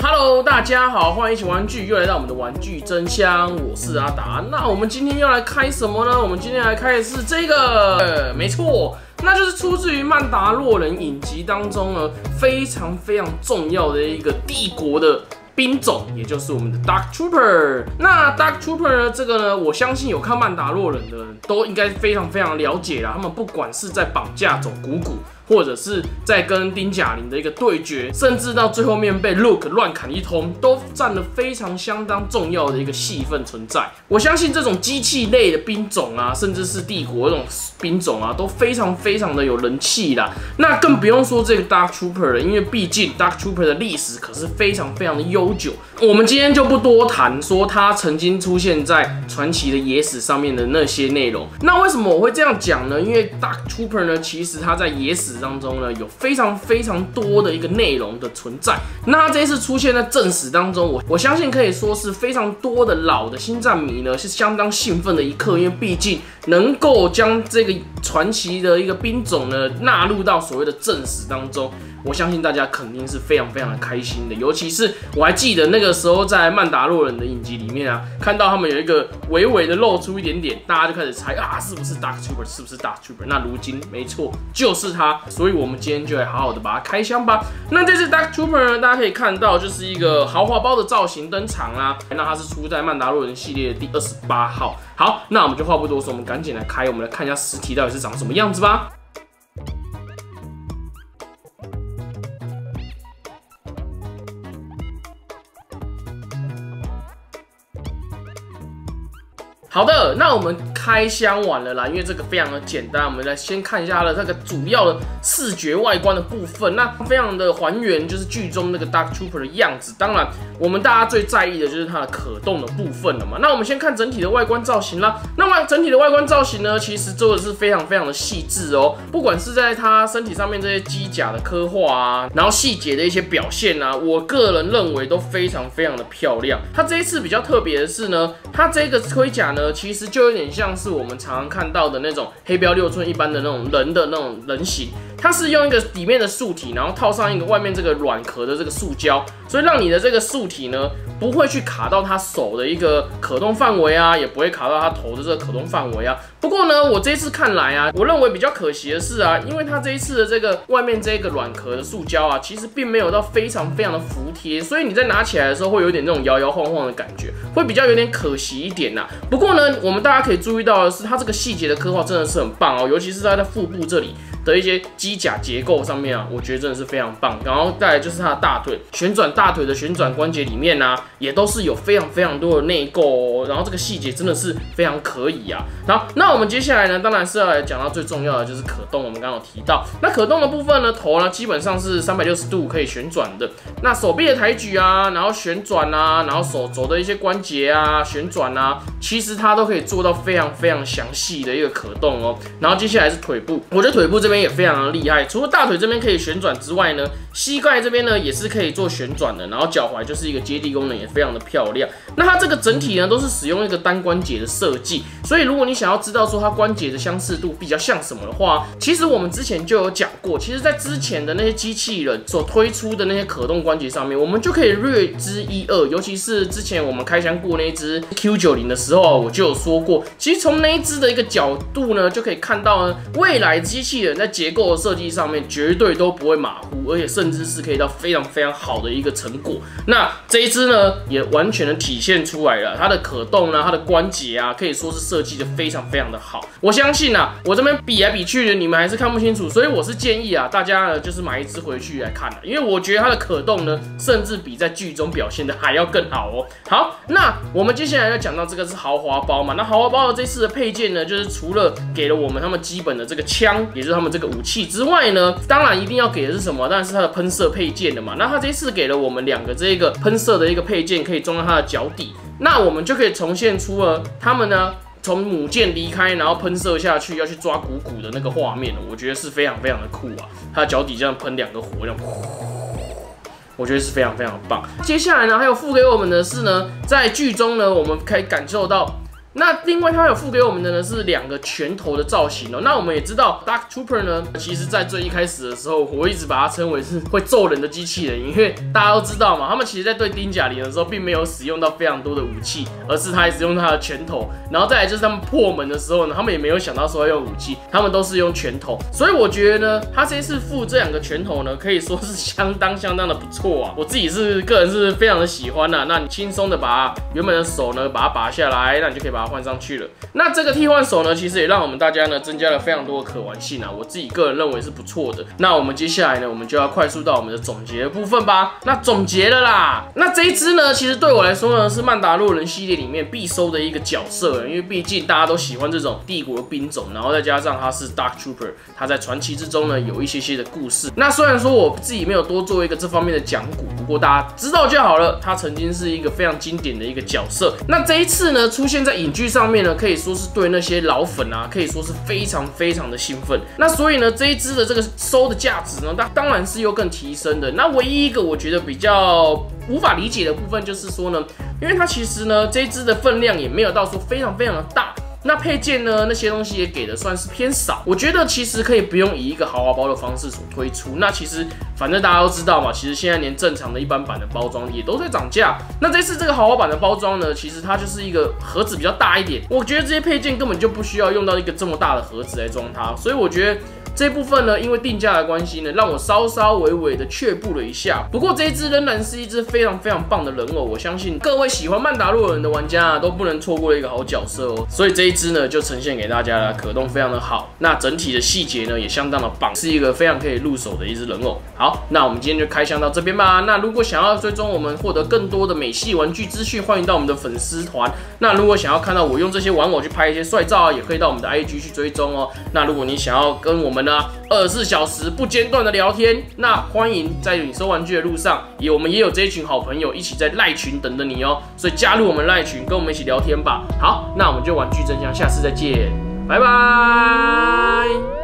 Hello， 大家好，欢迎一起玩具，又来到我们的玩具真香，我是阿达。那我们今天要来开什么呢？我们今天来开的是这个，没错，那就是出自于曼达洛人影集当中呢非常重要的一个帝国的兵种，也就是我们的 Dark Trooper。那 Dark Trooper 呢，这个呢，我相信有看曼达洛人的人都应该非常了解啦。他们不管是在绑架走古古，或者是在跟丁甲林的一个对决，甚至到最后面被 Luke 乱砍一通，都占了相当重要的一个戏份存在。我相信这种机器类的兵种啊，甚至是帝国这种兵种啊，都非常的有人气啦。那更不用说这个 Dark Trooper 了，因为毕竟 Dark Trooper 的历史可是非常的悠久。我们今天就不多谈说他曾经出现在传奇的野史上面的那些内容。那为什么我会这样讲呢？因为 Dark Trooper 呢，其实他在野史当中呢，有非常多的一个内容的存在。那他这一次出现在正史当中，我相信可以说是非常多的老的星战迷呢，是相当兴奋的一刻，因为毕竟能够将这个传奇的一个兵种呢纳入到所谓的正史当中。我相信大家肯定是非常的开心的，尤其是我还记得那个时候在曼达洛人的影集里面啊，看到他们有一个微的露出一点点，大家就开始猜啊，是不是 Dark Trooper， 是不是 Dark Trooper？ 那如今没错，就是他，所以我们今天就来好好的把它开箱吧。那这次 Dark Trooper 呢，大家可以看到就是一个豪华包的造型登场啦，那它是出在曼达洛人系列的第28号。好，那我们就话不多说，我们赶紧来开，我们来看一下实体到底是长什么样子吧。好的，那我们开箱完了啦，因为这个非常的简单，我们来先看一下它的这个主要的视觉外观的部分。那非常的还原就是剧中那个 Dark Trooper 的样子。当然，我们大家最在意的就是它的可动的部分了嘛。那我们先看整体的外观造型啦。那整体的外观造型呢，其实做的是非常的细致哦。不管是在它身体上面这些机甲的刻画啊，然后细节的一些表现啊，我个人认为都非常的漂亮。它这一次比较特别的是呢，它这个盔甲呢，其实就有点像是我们常看到的那种黑标6寸一般的那种人的那种人形，它是用一个里面的素体，然后套上一个外面这个软壳的这个塑胶，所以让你的这个素体呢不会去卡到它手的一个可动范围啊，也不会卡到它头的这个可动范围啊。不过呢，我这一次看来啊，我认为比较可惜的是啊，因为它这一次的这个外面这个软壳的塑胶啊，其实并没有到非常的服帖，所以你在拿起来的时候会有点那种摇晃的感觉，会比较有点可惜一点呐。不过呢，我们大家可以注意到的是，它这个细节的刻画真的是很棒哦，尤其是它在腹部这里的一些机甲结构上面啊，我觉得真的是非常棒。然后再来就是它的大腿旋转，大腿的旋转关节里面啊，也都是有非常多的内构哦。然后这个细节真的是非常可以啊。好，那我们接下来呢，当然是要来讲到最重要的就是可动。我们刚刚有提到，那可动的部分呢，头呢基本上是360度可以旋转的。那手臂的抬举啊，然后旋转啊，然后手肘的一些关节啊旋转啊，其实它都可以做到非常详细的一个可动哦。然后接下来是腿部，我觉得腿部这边也非常的厉害，除了大腿这边可以旋转之外呢，膝盖这边呢也是可以做旋转的，然后脚踝就是一个接地功能，也非常的漂亮。那它这个整体呢都是使用一个单关节的设计，所以如果你想要知道说它关节的相似度比较像什么的话，其实我们之前就有讲过，其实在之前的那些机器人所推出的那些可动关节上面，我们就可以略知一二。尤其是之前我们开箱过那一只 Q90 的时候，我就有说过，其实从那一只的一个角度呢，就可以看到呢，未来机器人在结构的设计上面绝对都不会马虎，而且甚至是可以到非常好的一个成果。那这一只呢，也完全的体现出来了，它的可动啊，它的关节啊，可以说是设计的非常的好。我相信啊，我这边比来比去的，你们还是看不清楚，所以我是建议啊，大家呢就是买一只回去来看，因为我觉得它的可动呢，甚至比在剧中表现的还要更好哦。好，那我们接下来要讲到这个是豪华包嘛，那豪华包的这次的配件呢，就是除了给了我们他们基本的这个枪，也就是他们这个武器之外呢，当然一定要给的是什么？当然是它的喷射配件的嘛。那它这次给了我们2个这个喷射的一个配件，可以装到它的脚底，那我们就可以重现出了他们呢从母舰离开，然后喷射下去要去抓古古的那个画面，我觉得是非常的酷啊！它的脚底这样喷2个火，这样，我觉得是非常棒。接下来呢，还有付给我们的是呢，在剧中呢，我们可以感受到那另外它有附给我们的呢是2个拳头的造型哦。那我们也知道 Dark Trooper 呢，其实在最一开始的时候，我一直把它称为是会揍人的机器人，因为大家都知道嘛，他们其实在对丁甲林的时候，并没有使用到非常多的武器，而是他一直用他的拳头。然后再来就是他们破门的时候呢，他们也没有想到说要用武器，他们都是用拳头。所以我觉得呢，他这次附这2个拳头呢，可以说是相当的不错啊。我自己个人是非常的喜欢啊。那你轻松的把原本的手呢，把它拔下来，那你就可以把它换上去了。那这个替换手呢，其实也让我们大家呢增加了非常多的可玩性啊。我自己个人认为是不错的。那我们接下来呢，我们就要快速到我们的总结的部分吧。那总结了啦。那这一支呢，其实对我来说呢，是曼达洛人系列里面必收的一个角色，因为毕竟大家都喜欢这种帝国兵种，然后再加上他是 Dark Trooper， 他在传奇之中呢有一些的故事。那虽然说我自己没有多做一个这方面的讲古，不过大家知道就好了。他曾经是一个非常经典的一个角色。那这一次呢，出现在影剧上面呢，可以说是对那些老粉啊，可以说是非常的兴奋。那所以呢，这一支的这个收的价值呢，当然是又更提升的。那唯一一个我觉得比较无法理解的部分就是说呢，因为它其实呢，这一支的分量也没有到说非常的大。那配件呢，那些东西也给的算是偏少，我觉得其实可以不用以一个豪华包的方式所推出。那其实反正大家都知道嘛，其实现在连正常的一般版的包装也都在涨价。那这次这个豪华版的包装呢，其实它就是一个盒子比较大一点，我觉得这些配件根本就不需要用到一个这么大的盒子来装它，所以我觉得这部分呢，因为定价的关系呢，让我稍微的却步了一下。不过这一支仍然是一支非常棒的人偶，我相信各位喜欢曼达洛人的玩家啊，都不能错过的一个好角色哦。所以这一支呢，就呈现给大家了，可动非常的好，那整体的细节呢也相当的棒，是一个非常可以入手的一支人偶。好，那我们今天就开箱到这边吧。那如果想要追踪我们获得更多的美系玩具资讯，欢迎到我们的粉丝团。那如果想要看到我用这些玩偶去拍一些帅照啊，也可以到我们的 IG 去追踪哦。那如果你想要跟我们24小时不间断的聊天，那欢迎在你收玩具的路上，我们也有这一群好朋友一起在赖群等着你哦，所以加入我们赖群，跟我们一起聊天吧。好，那我们就玩具真相，下次再见，拜拜。